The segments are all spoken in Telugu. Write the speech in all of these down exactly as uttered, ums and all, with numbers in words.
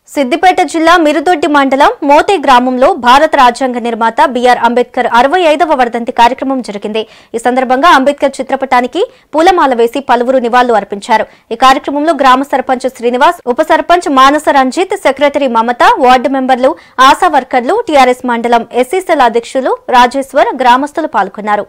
సిద్దిపేట జిల్లా మిరుదొడ్డి మండలం మోతే గ్రామంలో భారత రాజ్యాంగ నిర్మాత బిఆర్ అంబేద్కర్ అరవై ఐదవ వర్ధంతి కార్యక్రమం జరిగింది. ఈ సందర్భంగా అంబేద్కర్ చిత్రపటానికి పూలమాల వేసి పలువురు నివాళులు అర్పించారు. ఈ కార్యక్రమంలో గ్రామ సర్పంచ్ శ్రీనివాస్, ఉప సర్పంచ్ మానస రంజిత్, సెక్రటరీ మమత, వార్డు మెంబర్లు, ఆశా వర్కర్లు, టీఆర్ఎస్ మండలం ఎస్సీసీల అధ్యక్షులు రాజేశ్వర్, గ్రామస్తులు పాల్గొన్నారు.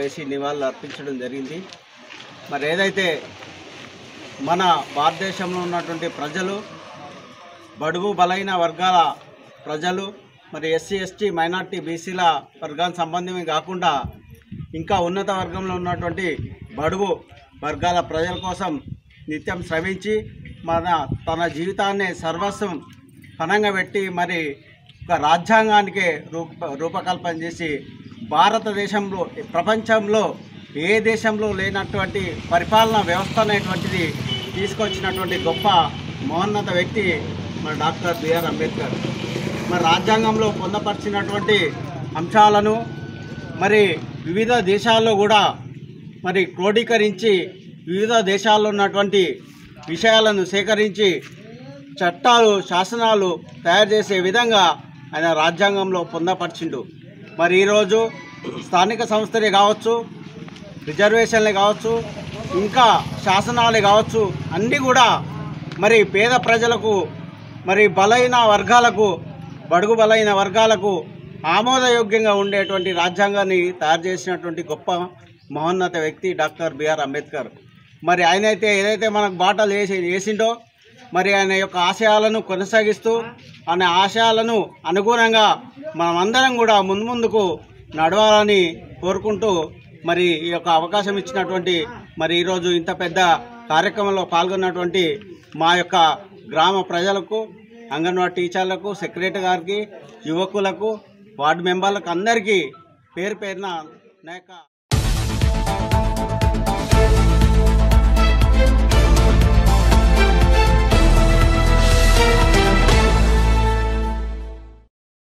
మరి ఏదైతే మన భారతదేశంలో ఉన్నటువంటి ప్రజలు, బడుగు బలైన వర్గాల ప్రజలు, మరి ఎస్సీ ఎస్టీ మైనార్టీ బీసీల వర్గానికి సంబంధమే కాకుండా ఇంకా ఉన్నత వర్గంలో ఉన్నటువంటి బడుగు వర్గాల ప్రజల కోసం నిత్యం శ్రమించి మన తన జీవితాన్ని సర్వస్వం పణంగా పెట్టి మరి ఒక రాజ్యాంగానికే రూప రూపకల్పన చేసి భారతదేశంలో, ప్రపంచంలో ఏ దేశంలో లేనటువంటి పరిపాలనా వ్యవస్థ అనేటువంటిది తీసుకొచ్చినటువంటి గొప్ప మహోన్నత వ్యక్తి మన డాక్టర్ బిఆర్ అంబేద్కర్. మరి రాజ్యాంగంలో పొందపరిచినటువంటి అంశాలను మరి వివిధ దేశాల్లో కూడా మరి క్రోడీకరించి వివిధ దేశాల్లో ఉన్నటువంటి విషయాలను సేకరించి చట్టాలు, శాసనాలు తయారు చేసే విధంగా ఆయన రాజ్యాంగంలో పొందపరిచిండు. మరి ఈరోజు స్థానిక సంస్థలే కావచ్చు, రిజర్వేషన్లే కావచ్చు, ఇంకా శాసనాలే కావచ్చు, అన్నీ కూడా మరి పేద ప్రజలకు, మరి బలైన వర్గాలకు, బడుగు బలైన వర్గాలకు ఆమోదయోగ్యంగా ఉండేటువంటి రాజ్యాంగాన్ని తయారు చేసినటువంటి గొప్ప మహోన్నత వ్యక్తి డాక్టర్ బిఆర్ అంబేద్కర్. మరి ఆయనైతే ఏదైతే మనకు బాటలు వేసి వేసిండో మరి ఆయన యొక్క ఆశయాలను కొనసాగిస్తూ ఆయన ఆశయాలను అనుగుణంగా మనమందరం కూడా ముందు ముందుకు నడవాలని కోరుకుంటూ మరి ఈ యొక్క అవకాశం ఇచ్చినటువంటి మరి ఈరోజు ఇంత పెద్ద కార్యక్రమంలో పాల్గొన్నటువంటి మా యొక్క గ్రామ ప్రజలకు, అంగన్వాడీ టీచర్లకు, సెక్రటరీ గారికి, యువకులకు, వార్డు మెంబర్లకు అందరికీ పేరు పేరున నా యొక్క